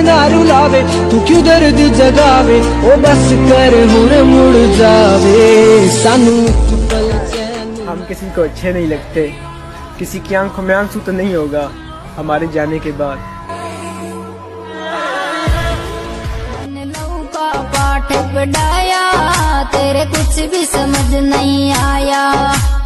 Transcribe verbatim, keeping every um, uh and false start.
ना रुलावे, तू क्यों दर्द जगावे, ओ बस कर हुण मुड़ जावे सानू। हम किसी को अच्छे नहीं लगते, किसी की आंखों में आंसू तो नहीं होगा हमारे जाने के बाद। पाठ पढ़ाया तेरे कुछ भी समझ नहीं आया।